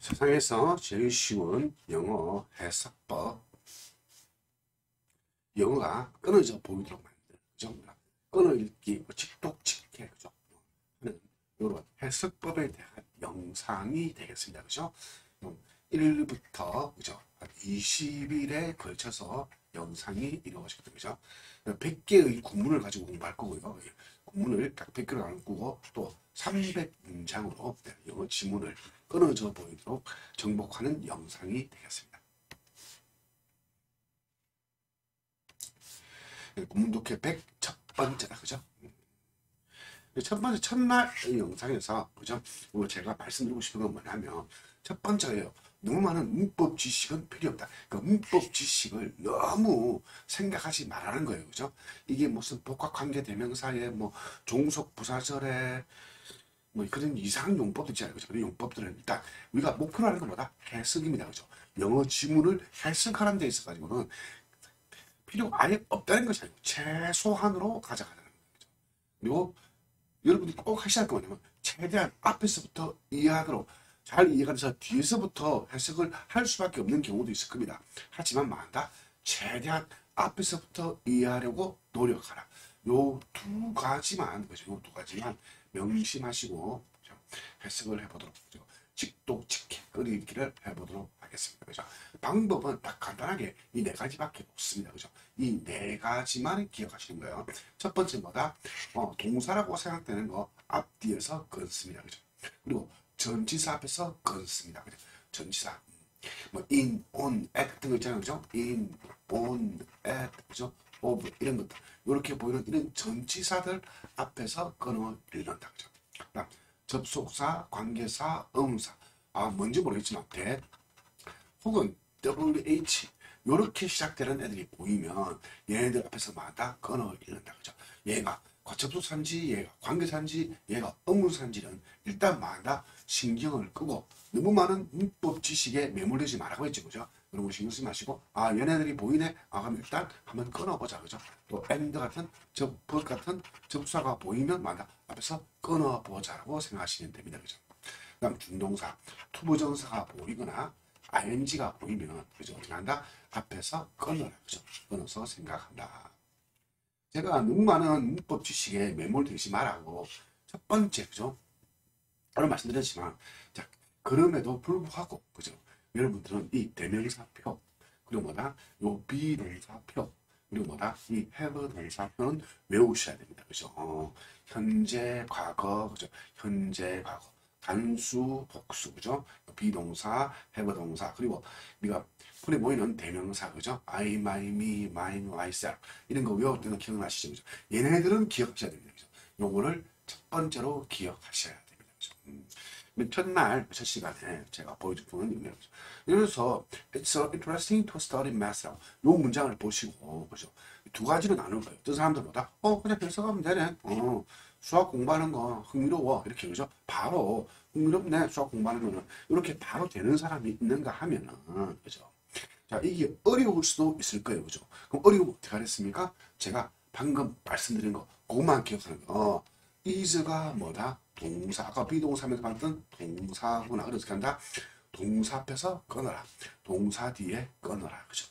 세상에서 제일 쉬운 영어 해석법. 영어가 끊어져 보이도록 만드는 그죠? 끊어읽기, 직독직해 그죠? 하는 이런 해석법에 대한 영상이 되겠습니다. 그죠? 1일부터 그죠? 20일에 걸쳐서 영상이 이루어지거든요. 그죠? 100개의 구문을 가지고 공부할 거고요. 구문을 딱 100개로 나누고 또 300문장으로 영어 지문을 끊어져 보이도록 정복하는 영상이 되겠습니다. 구문 독해 100 첫 번째다. 그죠? 첫 번째 첫날의 영상에서 그죠? 제가 말씀드리고 싶은 건 뭐냐면 첫 번째예요. 너무 많은 문법 지식은 필요 없다. 그 문법 지식을 너무 생각하지 말라는 거예요. 그죠? 이게 무슨 복합관계 대명사에 뭐 종속 부사절에 뭐 그런 이상한 용법도 있잖아요. 그죠? 그런 용법들은 일단 우리가 목표로 하는 것보다 해석입니다. 그죠? 영어 지문을 해석하는 데 있어 가지고는 필요가 아예 없다는 것이 아니고 최소한으로 가져가는 거죠. 그리고 여러분들이 꼭 하셔야 할 거 뭐냐면 최대한 앞에서부터 이해하도록 잘 이해가 돼서 뒤에서부터 해석을 할 수밖에 없는 경우도 있을 겁니다. 하지만 만다 최대한 앞에서부터 이해하려고 노력하라. 요 두 가지만 그죠? 요 두 가지만 명심하시고 그죠? 해석을 해보도록 그죠? 직독직해 끌이기를 해보도록 하겠습니다. 그죠? 방법은 딱 간단하게 이 네 가지밖에 없습니다. 그죠? 이 네 가지만 기억하시는 거예요. 첫 번째 뭐다? 동사라고 생각되는 거 앞뒤에서 끊습니다. 그죠? 그리고 전치사 앞에서 끊습니다. 그죠? 전치사. 뭐 in, on, at 같은 거 있잖아요. 그죠? in, on, at, 그죠? of 이런 것들. 이렇게 보이는 이런 전치사들 앞에서 끊어 읽는다. 그죠? 그다음 접속사, 관계사, 의문사. 뭔지 모르겠지만 that 혹은 WH 이렇게 시작되는 애들이 보이면 얘네들 앞에서 마다 끊어 읽는다. 그죠? 얘가 접속사인지 얘가 관계사인지 얘가 의문사인지는 일단 마다 신경을 끄고 너무 많은 문법 지식에 매몰되지 말라고 했죠. 그죠? 그런 거 신경 쓰지 마시고 얘네들이 보이네. 그럼 일단 한번 끊어보자. 그죠? 또 and 같은 but 같은 접사가 보이면 마다 앞에서 끊어보자라고 생각하시면 됩니다. 그죠? 그 다음 준동사 투부정사가 보이거나 ing가 보이면 그죠? 어떻게 한다? 앞에서 끊어라. 그죠? 끊어서 생각한다. 제가 너무 많은 문법 지식에 매몰되지 말라고 첫 번째 그죠? 오늘 말씀드렸지만 자 그럼에도 불구하고 그죠? 여러분들은 이 대명사표 그리고 뭐다? 요 비동사표 그리고 뭐다? 이 have 동사표는 외우셔야 됩니다. 그죠? 현재 과거 그죠? 현재 과거 단수 복수 그죠? 비동사 have 동사 그리고 우리가 풀에 보이는 대명사 그죠? I, my, me, mine, myself 이런 거 외울 때는 기억나시죠? 그죠? 얘네들은 기억하셔야 됩니다. 그죠? 요거를 첫 번째로 기억하셔야 됩니다. 그죠? 첫날 첫 시간에 제가 보여줄 부분은 이거예요. 그래서 it's so interesting to study math. 요 문장을 보시고 그죠? 두 가지로 나눌 거예요. 어떤 사람들보다 그냥 해석하면 되네. 수학 공부하는 거 흥미로워 이렇게 그죠? 바로 흥미롭네 수학 공부하는 거는 이렇게 바로 되는 사람이 있는가 하면은 그죠? 자 이게 어려울 수도 있을 거예요. 그죠? 그럼 어려우면 어떻게 하겠습니까? 제가 방금 말씀드린 거 그것만 기억하는 거. is가 뭐다? 동사. 아까 비동사면서 봤던 동사구나. 그래서 간다. 동사 앞에서 끊어라. 동사 뒤에 끊어라. 그죠?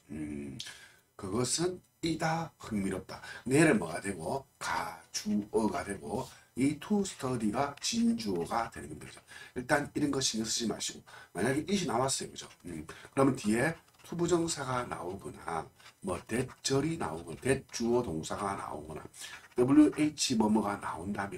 그것은 이다 흥미롭다. 내를 뭐가 되고 가주어가 되고 이 to study가 진주어가 되는 겁니다. 일단 이런 거 신경 쓰지 마시고 만약에 it이 나왔어요. 그죠? 그러면 뒤에 투부정사가 나오거나 뭐 대절이 나오거나 대주어 동사가 나오거나 WH 뭐뭐가 나온다면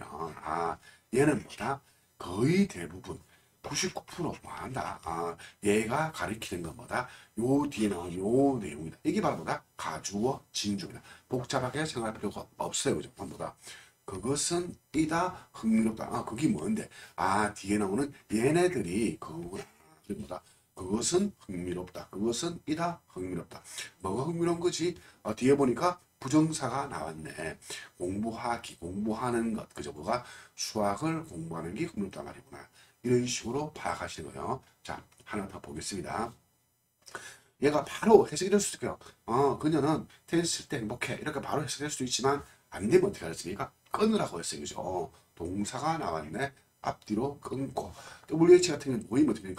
얘는 뭐다? 거의 대부분 99% 뭐한다? 얘가 가리키는 건 뭐다? 요 뒤에 나온 요 내용이다. 이게 바로 뭐다? 가주어 진주입니다. 복잡하게 생각할 필요가 없어요. 그죠? 뭐다? 그것은 이다 흥미롭다. 그게 뭔데? 뒤에 나오는 얘네들이 그거구나. 뭐다? 그것은 흥미롭다. 그것은 이다 흥미롭다. 뭐가 흥미로운 거지? 뒤에 보니까 부정사가 나왔네. 공부하기, 공부하는 것. 그죠? 뭐가 수학을 공부하는 게 흥미롭단 말이구나. 이런 식으로 파악하시는 거예요. 자, 하나 더 보겠습니다. 얘가 바로 해석이 될 수 있어요. 그녀는 테니스 칠 때 행복해. 이렇게 바로 해석될 수도 있지만 안 되면 어떻게 하겠습니까? 끊으라고 했어요. 그죠? 동사가 나왔네. 앞뒤로 끊고 WH 같은 경우는 보이면 어떻게 됩니까?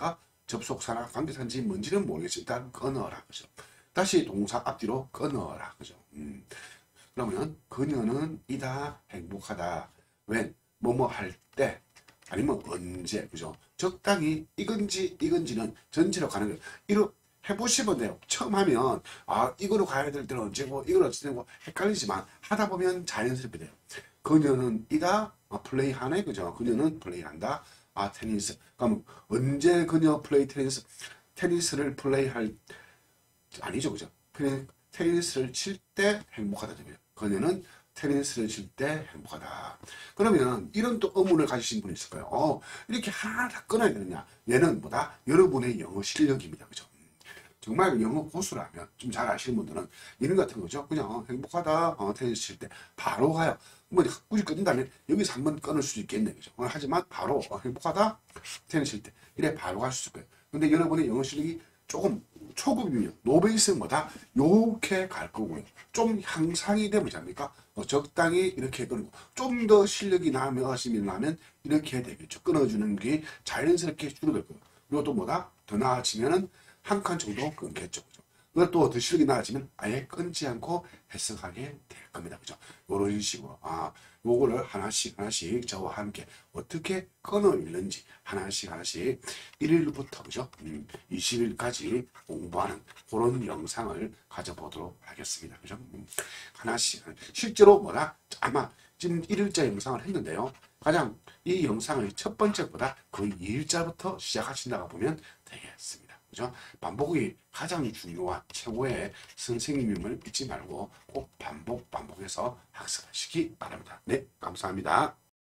접속사나 관계사인지 뭔지는 모르겠어. 일단 끊어라. 그죠? 다시 동사 앞뒤로 끊어라. 그죠? 그러면 그녀는 이다 행복하다. when 뭐뭐 할 때 아니면 언제. 그죠? 적당히 이건지는 전제로 가는 거예요. 이거 해보시면 돼요. 처음 하면 이거로 가야 될 때는 언제고 이걸 어찌 되고 헷갈리지만 하다 보면 자연스럽게 돼요. 그녀는 이다 플레이 하네. 그죠? 그녀는 플레이 한다. 테니스. 그럼 언제 그녀 플레이 테니스를 플레이할 아니죠. 그죠? 테니스를 칠 때 행복하다. 그녀는 테니스를 칠 때 행복하다. 그러면 이런 또 의문을 가지신 분이 있을 거예요. 이렇게 하나 다 끊어야 되느냐? 얘는 뭐다? 여러분의 영어 실력입니다. 그죠? 정말 영어 고수라면 좀 잘 아시는 분들은 이런 같은 거죠. 그냥 행복하다 테니스 칠 때 바로 가요. 뭐 굳이 끊는다면 여기서 한번 끊을 수 있겠네. 그죠? 하지만 바로 행복하다 테니스 칠 때 이래 바로 갈 수 있을 거예요. 근데 여러분의 영어 실력이 조금 초급이면 노베이스는 뭐다? 요렇게 갈 거고요. 좀 향상이 되면 잡니까? 적당히 이렇게 끊고 좀 더 실력이 나면 이렇게 되겠죠. 끊어주는 게 자연스럽게 줄어들 거예요. 이것도 뭐다? 더 나아지면은 한 칸 정도 끊겠죠. 그죠? 그걸 더 실력이 나아지면 아예 끊지 않고 해석하게 될 겁니다. 그죠? 이런 식으로. 요거를 하나씩 저와 함께 어떻게 끊어 읽는지 하나씩 1일부터 그죠? 20일까지 공부하는 그런 영상을 가져보도록 하겠습니다. 그죠? 하나씩. 실제로 뭐다? 아마 지금 1일자 영상을 했는데요. 가장 이 영상의 첫 번째보다 거의 2일자부터 시작하신다고 보면 되겠습니다. 그죠? 반복이 가장 중요한 최고의 선생님임을 잊지 말고 꼭 반복해서 학습하시기 바랍니다. 네, 감사합니다.